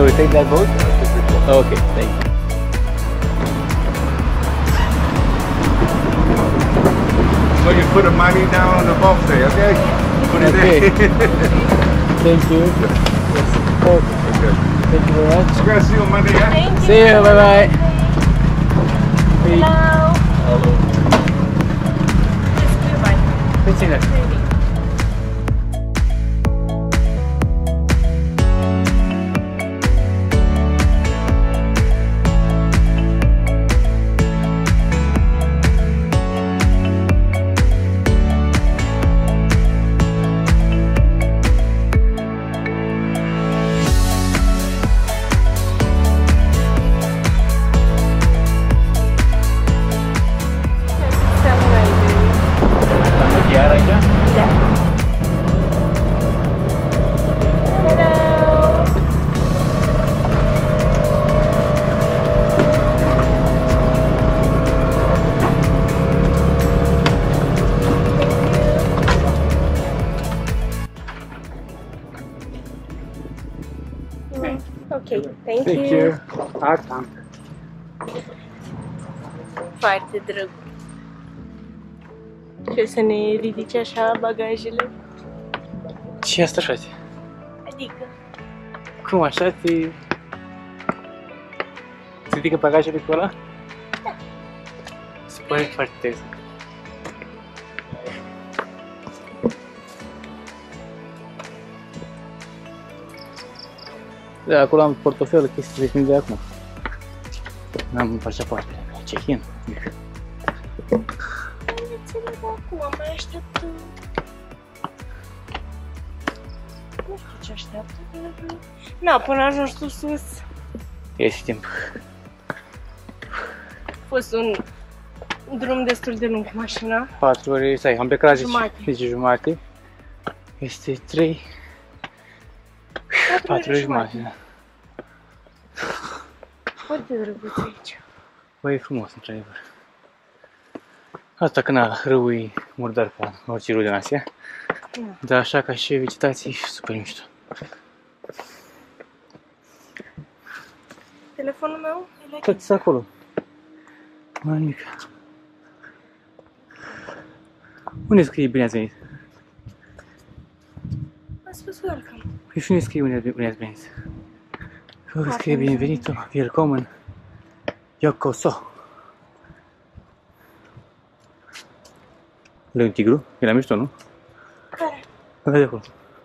So we take that boat? Okay, thank you. So you put the money down on the box there, okay? Put it Okay. there. Thank you. Yes. Okay. Thank you very much. You guys see you on Monday, yeah? Thank you. See you, bye bye. Hello. Hello. Let's see that. Chiar aici? Da. Ok, thank you. Asta. Foarte drăguț. Și să ne ridice așa bagajele. Ce e asta, frate? Adică, Cum așa te... Se ridică bagajele pe ăla? Da. Se pare foarte interesant. Da, acolo am portofelul, chestii de de acum. N-am pașapoartele, check-in. ține acum, mai aștept. Nu știu ce așteaptă. Na, până ajungi tu sus. Este timp. A fost un drum destul de lung cu mașina. 4 ore, stai, am plecat la 10, Jumate. 10 jumate. Este 3, 4 ore jumate, da. Foarte drăguț aici. Băi, e frumos, într-adevăr. Asta că na, râul e murdar ca orice râu din Asia. Da. Dar așa ca și vegetație, e super mișto. Telefonul meu e la Tot acolo. Mai nimic. Unde scrie bine ați venit? Am spus welcome. Păi și unde scrie bine ați venit? Că scrie binevenito, welcome, yokoso. Lângă tigru? E la mișto, nu? Care? Ăla de acolo.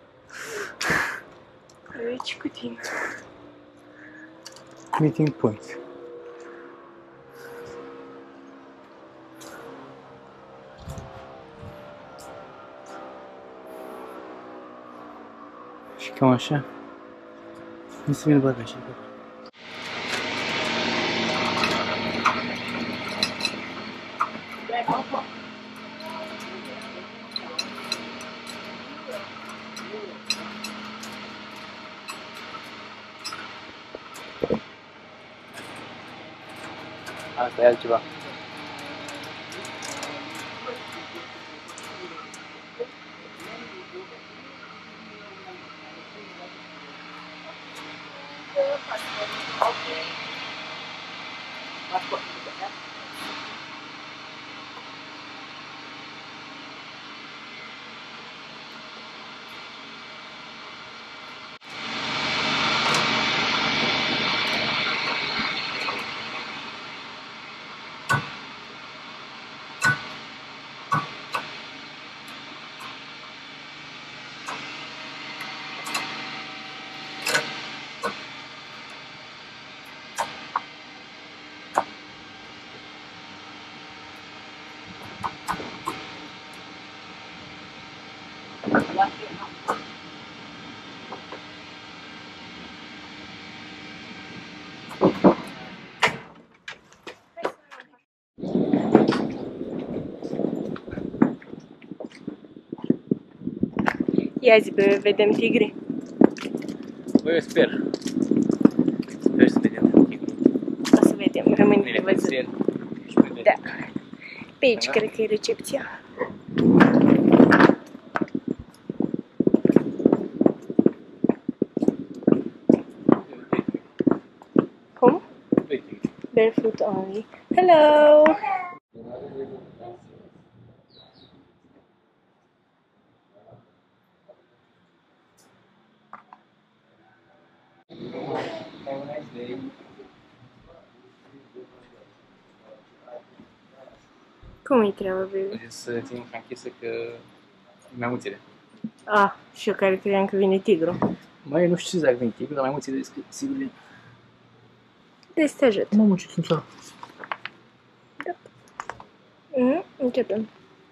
Eu aici cu tine. Meeting point. Și cam așa. Mi se vine bagajele. Asta e altceva. Ia zi, bă, vedem tigri. Băi, eu sper. Sper să vedem. O să vedem, rămâne de Bine, văzut. puțin. Da. Pe aici cred că e recepția. Barefoot only. Hello! Cum-i treaba, baby? Să țin ușa închisă că mai mulțile. Ah, și eu care credeam că vine tigru. Mai nu știu dacă vine tigru, dar mai mulțile sigur vine. Deci te ajut. Mamă, ce sunt așa? Începem.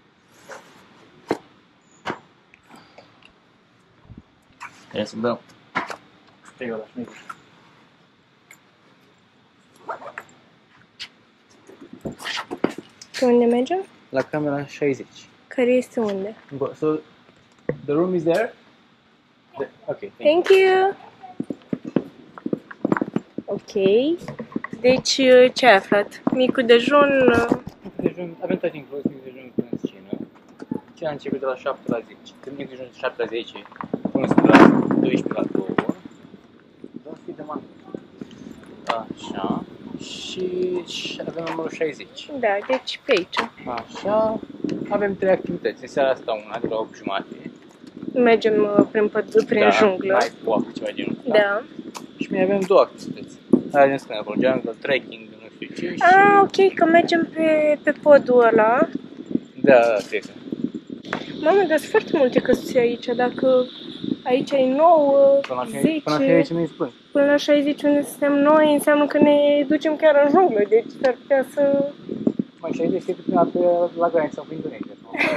Trebuie să dau. Stai ăla, șmecher. Pe unde mergem? La camera 60. Care este unde? So, the room is there? Ok, Thank you! Ok. Deci, ce ai aflat? Micul dejun... Dejun, avem tot inclus, mic dejun până în scenă. Cina începe de la 7 la 10. Când mic dejun de 7 la 10, până de la 12 la 2. Da, fi de mână. Așa. Și avem numărul 60. Da, deci pe aici. Așa. Avem 3 activități. În seara asta una, de la 8:30. Mergem prin junglă. Night walk, ceva genul ăsta. Da. Și mai avem 2 activități. Aia din scănă, jungle, trekking, nu știu ce. Și... Ah, ok, că mergem pe podul ăla. Da, cred că. Mamă, dar sunt foarte multe căsuțe aici, dacă aici e 9, 10... Până la 60 nu-i spun. Până la 60 unde suntem noi, înseamnă că ne ducem chiar în junglă, deci s-ar putea să... Mai 60 este până la granița cu Indonezia.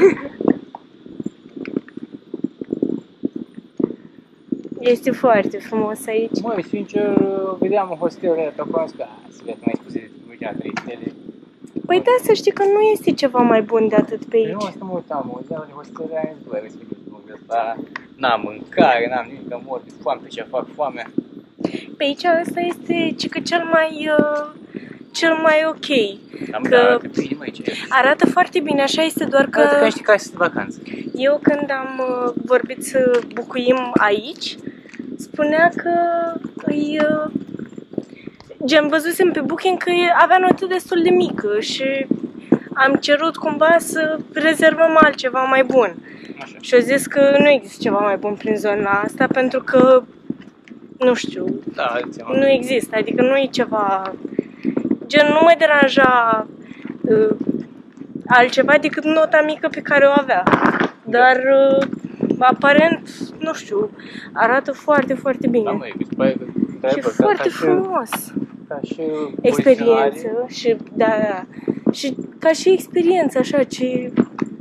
Este foarte frumos aici. Măi, sincer, vedeam în hostelele pe acolo, că să vezi, mai spuse de Vârgea 3 stele. Păi da, să știi că nu este ceva mai bun de atât pe Eu nu aici. asta mă uitam, de hostelele aia în doar, respectiv, ăsta, n-am mâncare, n-am nimic, mor de foame, pe ce fac foame. Pe aici ăsta este cică cel mai ok. Am Că arată bine, măi, ce arată foarte bine, așa este doar că... arată ca niște case de vacanță. Eu când am vorbit să bucuim aici, spunea că îi... Gen, văzusem pe Booking că avea notă destul de mică și am cerut cumva să rezervăm altceva mai bun. Așa. Și au zis că nu există ceva mai bun prin zona asta pentru că, nu știu, Da, nu există, adică nu e ceva... Gen, nu mă deranja altceva decât nota mică pe care o avea. Dar, aparent, nu știu, arată foarte, foarte bine. Da, măi, mi se pare că Și foarte frumos. Ca și Experiență și, da, și ca și experiență, așa, ce...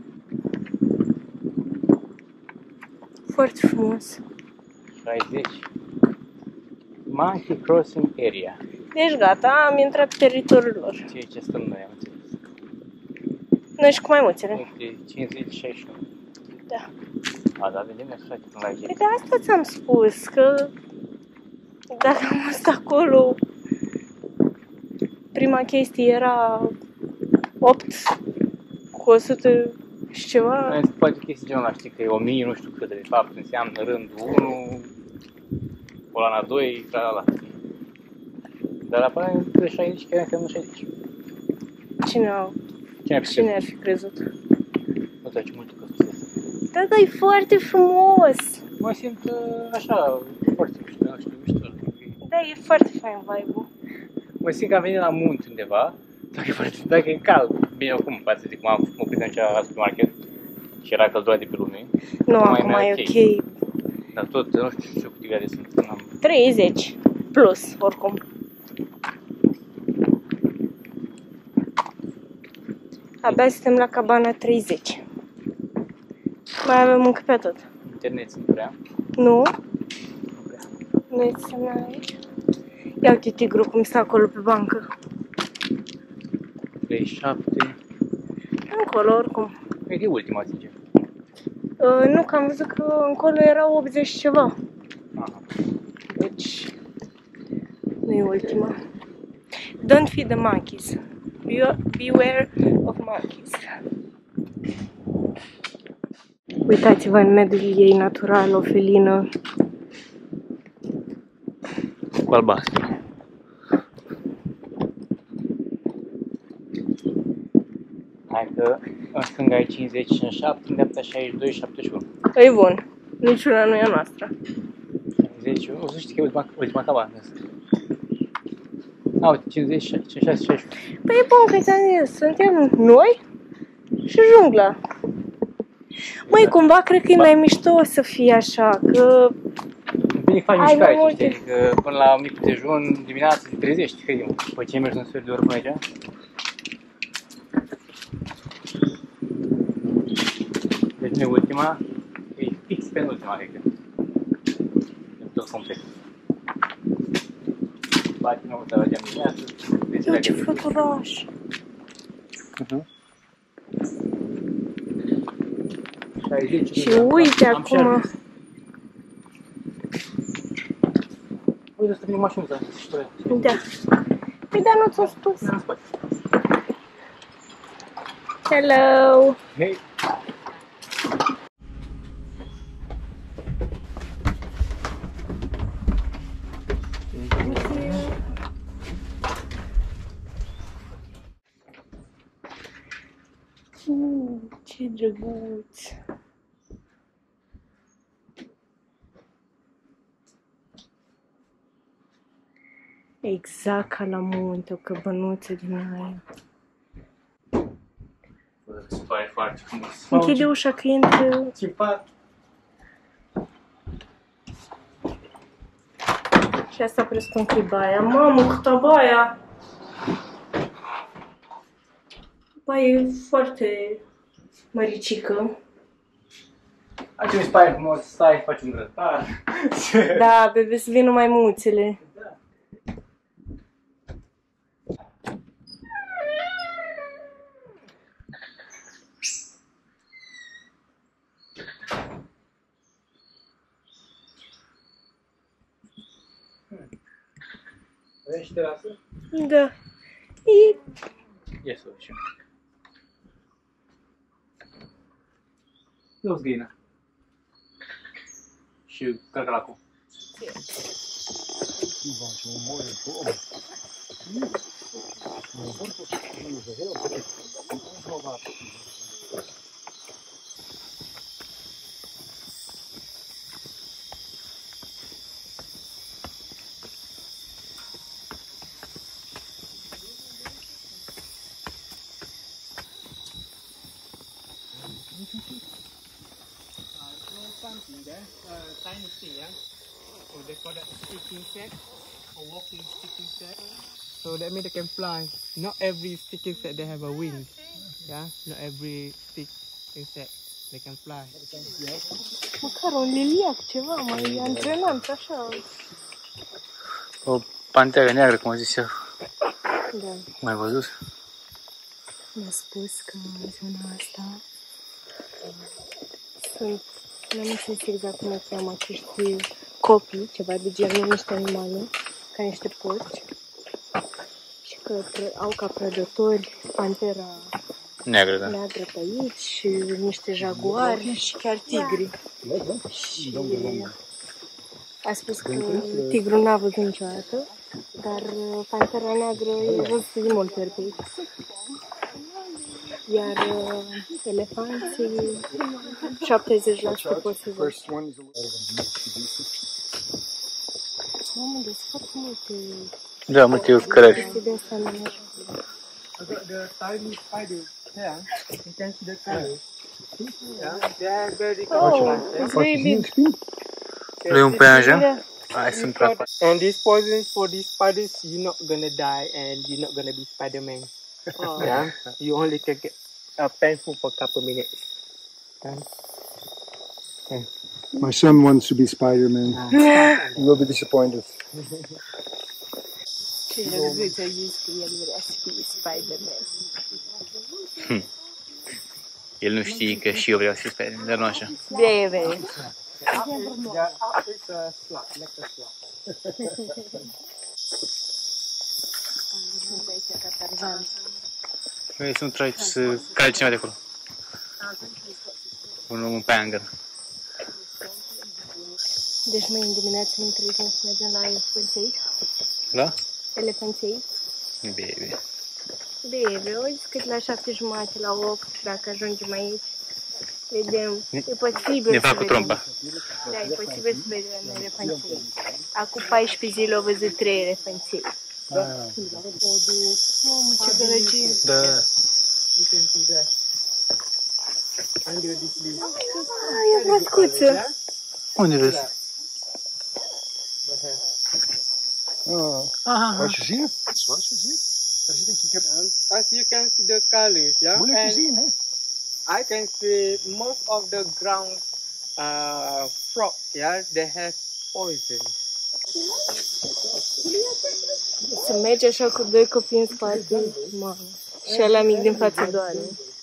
Foarte frumos. 60. Monkey Crossing Area. Deci gata, am intrat pe teritoriul lor. Ce stăm noi, am înțeles. Noi și cu maimuțele. Uite, 50-61. Da. A, da, vedem așa până la Păi de asta ți-am spus, că dacă am fost acolo, prima chestie era 8 cu 100 și ceva. Mai se poate chestii genul ăla, știi că e 1000, nu știu cât de fapt înseamnă rândul 1, coloana 2, la. Dar apare de 60, chiar înseamnă 60. Cine ar fi crezut? Nu trece mult că spusese. Da, dar e foarte frumos! Mă simt așa, foarte mișto, nu știu, mișto. Da, e foarte fain vibe-ul. Mă simt că am venit la munte undeva, dacă e cald. Bine, oricum, față de cum am oprit în cea la supermarket și era căldura de pe lume. Nu, acum e ok. Dar tot, nu știu ce câte grade sunt. 30 plus, oricum. Abia suntem la cabana 30. Mai avem încă pe tot. Internet nu prea. Nu? Nu e semnal aici? Ia uite tigru cum stă acolo pe bancă. 37. Încolo, oricum. E de ultima, sincer. Nu, că am văzut că încolo era 80 ceva. Aha. Deci, nu e ultima. Don't feed the monkeys. Beware of monkeys. Uitați-vă în mediul ei natural, o felină. Cu albastru. Hai că în stânga e 57, în dreapta 62, 71. E bun. Niciuna nu e a noastră. 50, o să știi că e ultima cabană. A, uite, 50, 56, 61. Păi e bun că ți-am zis, suntem noi și jungla. Măi, cumva cred că e mai mișto să fie așa, că... Bine faci Ai mișcare, mai știi? multe. Adică până la micul dejun, dimineața, te trezești, crede-mă. După ce mergi un sfert de oră până aici. Deci nu e ultima, e fix penultima, cred că. E tot complet. Bate nouă, dar la geam dimineață. Eu ce fluturaș. Și uite acum. Uite, să vin mașinuța. Da. Păi da, nu ți-o spus. Hello. Hei! Ce drăguț. Exact ca la munte, o căbănuță din aia. Se pare foarte frumos. Închide ușa că intră. Țipat! Și asta presupun că e baia. Mamă, câtă baia! Baia e foarte măricică. Aici mi se pare frumos, stai, faci un grătar. Da, bebe, să vină maimuțele. Vezi terasă? Da. E... Ia să vedem. Eu-s găina. Și călcălacul. Something there, tiny thing, yeah. Or they call that sticking set or walking sticking set. So that means they can fly. Not every sticking set they have a wing. Yeah, not every sticking set they can fly. Măcar un liliac, ceva, mai antrenant, așa. O panteră neagră, cum a zis eu. Da. Mai văzut? Mi-a spus că în zona asta sunt, nu știu exact cum îi cheamă acești copii, ceva de genul, niște animale, ca niște porci, și că au ca prădători pantera Neagră, da. neagră pe aici și niște jaguari și chiar tigri. Și a spus că tigrul n-a văzut niciodată, dar pantera neagră e văzut de multe ori pe aici. Iar elefanții 70% pot să văd. Mamă, de foarte multe Da, multe cărări. chestii de astea în aer. I got the tiny spiders here. You can see the colors. Yeah, they are very Oh, it's very big. Lui un păianjen? Da. Hai să-mi trag. And this poison for these spiders, you're not gonna die and you're not gonna be Spider-Man. Oh. Yeah, you only can get painful for a couple minutes. My son wants to be Spider-Man. He will be disappointed. Ce drăguț a zis că el vrea să fie Spider-Man. El nu știe că și eu vreau să fiu Spider-Man, dar nu așa. Bebe. Yeah, it's a slot, like a slot. Vrei să nu tragi să cade cineva de acolo. Un păianjen. Deci mâine dimineață ne trezim să mergem la elefanței. Da? Elefanței. Bine. Bebe, uite cât la 7:30, la 8, dacă ajungem aici. Vedem, e posibil Ne să fac cu vedem. trompa. Da, e posibil să vedem elefanții. Acum 14 zile au văzut 3 elefanții. Mamă, ce gălăgie! Da. You can see that. Under this leaf. Ai, e mascuță! Unde vezi? Wat je ziet? Dat is wat je ziet. Er zit een kikker. As you can see the colors, yeah? Moeilijk te And zien, hè? I can see most of the ground frog, yeah, they have poison. Să mergi așa cu 2 copii în spate, mamă. Și ăla mic din față doare.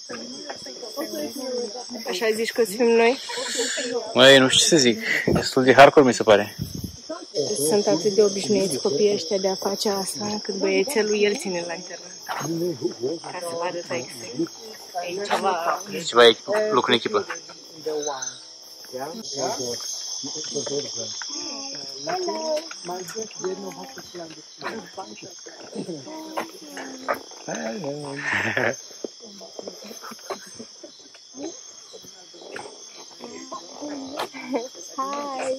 Așa zici că o să fim noi? Măi, nu știu ce să zic. Destul de hardcore mi se pare. Sunt atât de obișnuiți copiii ăștia de a face asta, încât băiețelul el ține lanterna. Ca să vadă textul. E ceva... Ceva lucru în echipă. The one, yeah? My guess they know how to plant Hai!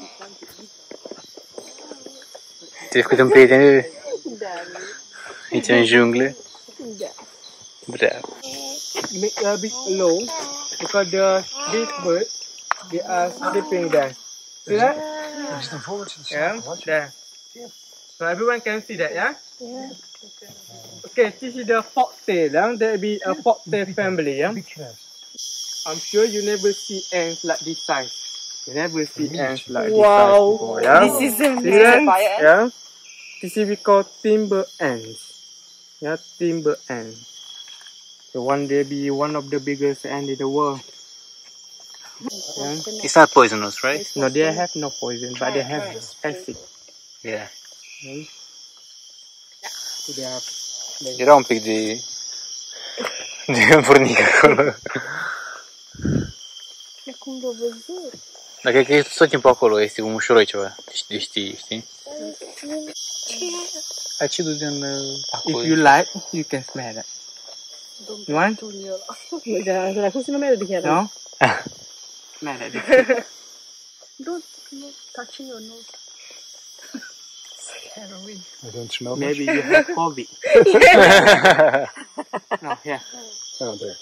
Te făcut un prieten Da, aici în junglă? da. Bravo. Make a bit low because these birds they are sleeping there. See that? Er zit een vogeltje te Yeah, slapen. Wat je? there. So everyone can see that, yeah? Yeah. Okay, this is the foxtail. Yeah? There be a foxtail family. Yeah? Big grass. I'm sure you never see ants like this size. You never see ants like Wow. this size before. Yeah? This is See amazing. that? Yeah. This is we call timber ants. Yeah, timber ants. So one day be one of the biggest ants in the world. Yeah. It's not poisonous, right? No, they have no poison, but they have acid. Yeah. So they have. Era un pic de înfurnic acolo. Dar cum l-a văzut? Dar cred că e tot timpul acolo, este un mușuroi ceva. Știi? Acidul din acolo. If you like, you can smell that. You want? Da, cum se numește de chiar? No? Smell that. I don't smell Maybe much. you have COVID. No, yeah. Oh, there.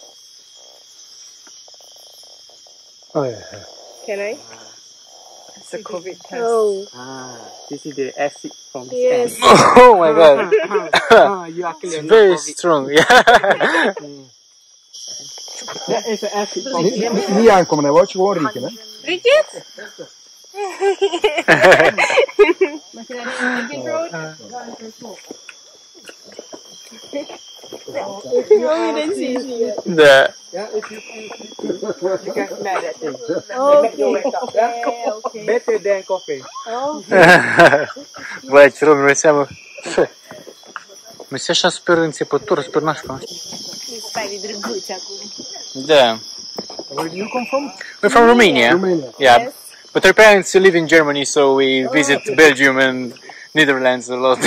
Oh, yeah. Yeah. Can I? It's a COVID test. Oh, This is the acid from the yes. ant. Oh my god. You actually It's know very COVID. strong. Yeah. That is the acid from the ant. Niet aankomen, hè. Wou je gewoon rieken, hè? Bridget? Da. Yeah, if you can smell that thing. Okay. Better than coffee. Băi, ce rău mi-e seamă. Mi-e așa super înțepător, super nașpa. Stai de drăguț acum. Da. Where do you come from? We're from Romania. Romania. Yeah. But our parents live in Germany, so we visit Belgium and Netherlands a lot.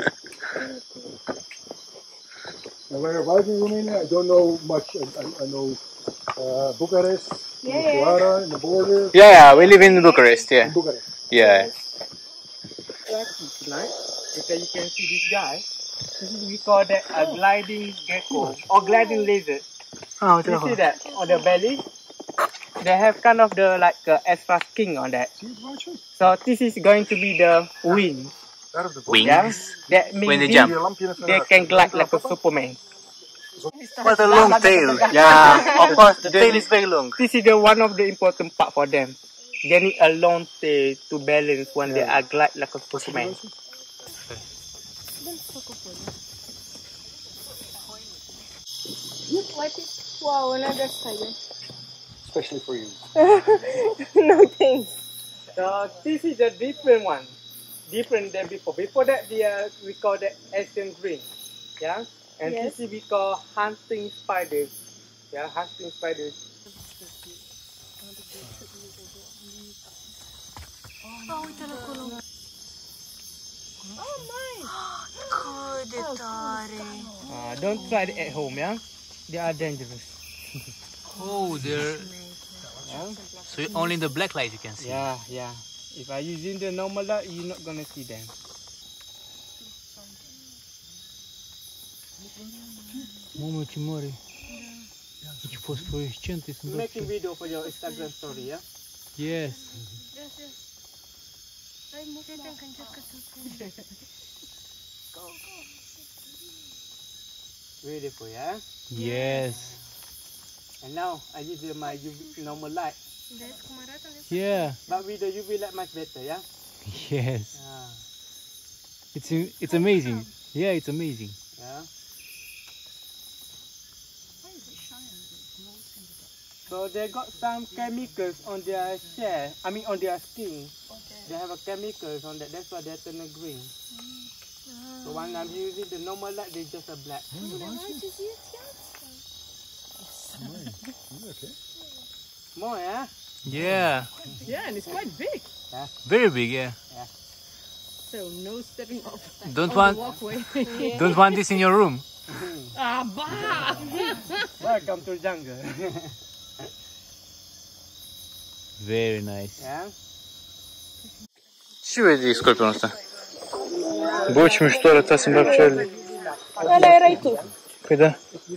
And whereabouts in Romania? I don't know much. I know Bucharest, Timișoara, in the border. Yeah, we live in Bucharest, yeah. In Bucharest. Yeah. Tonight, because you can see this guy. This is, we call that a gliding gecko or gliding lizard. Oh, You see that on the belly? They have kind of the like extra skin on that. Zie je het, Woutje? So this is going to be the wing. Daar op de boom. Wings. Yeah? That means When they these- jump. Je lampje even they naar can glide like a Superman. What a long tail. Yeah, of course, the tail is very long. This is the one of the important part for them. They need a long tail to balance when they are glide like a Superman. Wow, another spider. Especially for you. No thanks. So this is a different one, different than before. Before that, we call that Asian green, yeah. And Yes. this is we call hunting spiders, yeah, hunting spiders. Cât de tare! Don't try it at home, yeah? They are dangerous. Oh, they're... Yeah? So only in the black light you can see. Yeah. If I using the normal light, you're not gonna see them. Mamă, ce mare. Ce fosforescente sunt. Making video for your Instagram story, yeah? Yes. Beautiful, yeah? Yes. And now I use my UV normal light. Yeah. But with the UV light much better, yeah? Yes. It's amazing. Yeah, it's amazing. Yeah. So they got some chemicals on their shell. I mean on their skin. They have a chemicals on that. That's why they turn green. So when I'm using the normal light, they just a black. Okay. More, yeah? Yeah. Yeah, and it's quite big. Very big, yeah. So no stepping off Don't on want the walkway. don't want this in your room. Ah, bah! Welcome to jungle. Very nice. Yeah? Ce vezi scorpionul ăsta? Bă, ce mișto arătați în bag picioarele. Ăla erai tu. Păi da.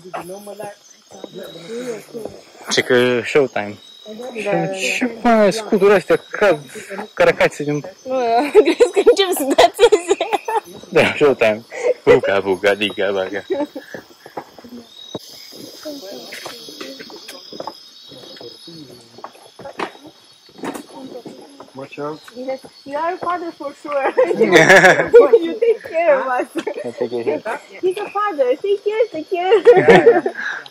Ce că showtime. Ce mai scudurile astea cad caracațe din... Crezi că încep să dațeze? Da, showtime. Buca, diga, baga. Watch out. Yes, you are a father for sure. You take care of us. He's a father. Take care.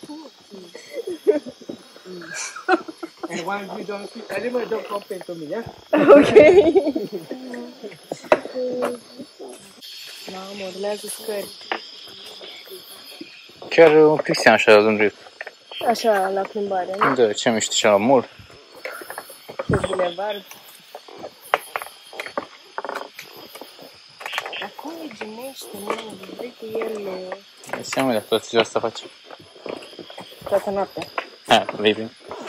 And once you don't see animal, don't complain to me, yeah? Ok. Mamă, urmează scări. Chiar un Cristian așa în drept. Așa, la plimbare, nu? Da, ce mișto și la mall. Pe bulevard. Acum e ginește, mă, vrei că el Seama de toată ziua asta face. toată noaptea. Ha, maybe.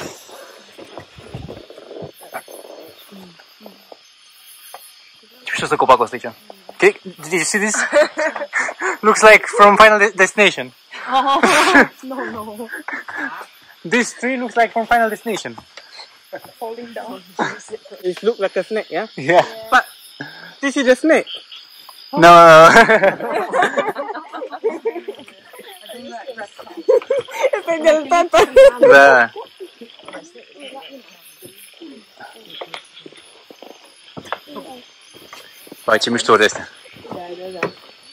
Ce mișto să copacul ăsta aici. Did you see this? Looks like from Final Destination. No. This tree looks like from Final Destination. Falling down. It looks like a snake, yeah? Yeah. But this is a snake. No. Pe de-l tata. Da. Păi, ce mișto de astea. Da.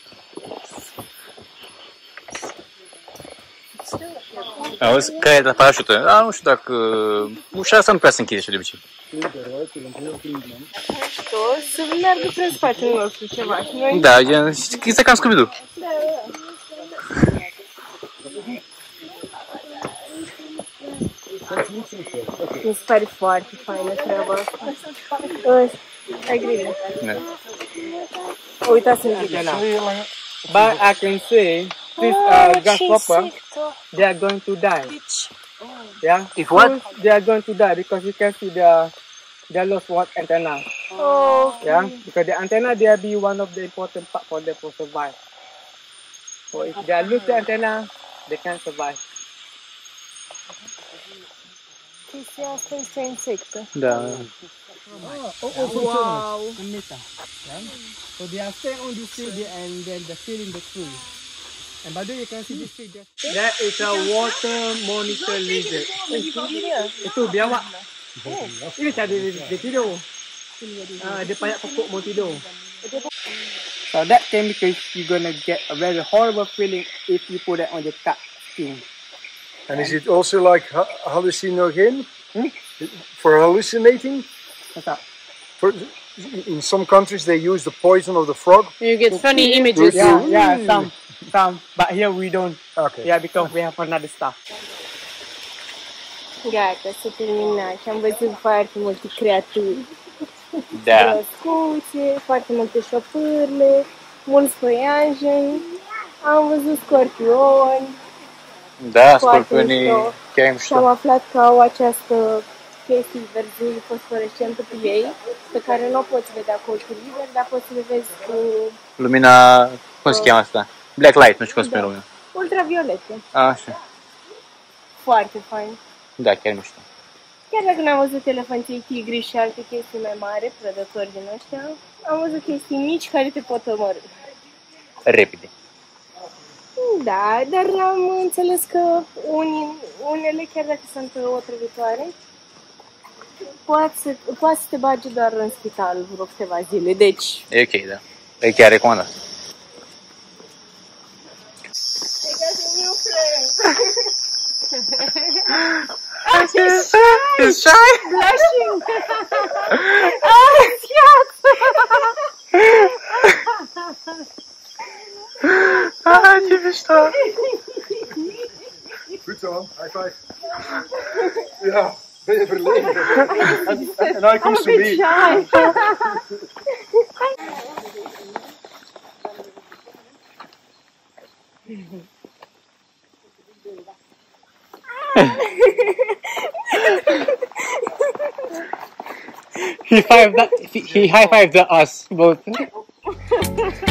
Auzi, care e de la parașută? Da, nu știu dacă... Ușa asta nu prea se închide și de obicei. Tot să meargă prin spatele nostru ceva și noi... Da, este cam Scooby-Doo. Mi se pare foarte faină treaba asta. Ai grijă. Da. Uitați-ne. But I can say this grasshopper, they are going to die. Yeah. If what? They are going to die because you can see they lost one antenna. Oh, Yeah, because the antenna there be one of the important part for them to survive. So if they lose the antenna, they can't survive. chestia asta este o insectă. Da. Wow! So they are staying on this tree and then they're still in the tree. And by the way, you can see this tree there. That is a water monitor lizard. Itu biawak. Ini cara dia tidur. Dia payak pokok mau tidur. So that chemical, you're gonna get a very horrible feeling if you put that on your cat skin. And is it also like hallucinogen? For hallucinating? What's up? In some countries they use the poison of the frog. You get funny images. Yeah, some. But here we don't. Okay. Yeah, because we have another stuff. Gata, s-a terminat și am văzut foarte multe creaturi. Da. Răscuțe, foarte multe șopârle, mulți păianjeni, am văzut scorpioni. Da, Foarte scorpionii mișto. chiar e Și am mișto. aflat că au această chestie verziune fosforescentă pe ei, pe care nu o poți vedea cu ochiul liber, dar poți să le vezi cu Lumina, cum se cheamă asta? Black light, nu știu cum se spune lumea. ultraviolete. Așa. Foarte fain. Da, chiar mișto. Chiar dacă n-am văzut elefanții tigri și alte chestii mai mari, prădători din ăștia, am văzut chestii mici care te pot omorî. Repede. Da, dar am înțeles că unele, chiar dacă sunt otrăvitoare, poate să te bage doar în spital vreo câteva zile, deci... E ok, da. E chiar recomandat. It's shy? Blushing! Ce mișto! Goed zo, man. High five. Ja, ben je verlegen. En now it comes to me. He high-fived us both.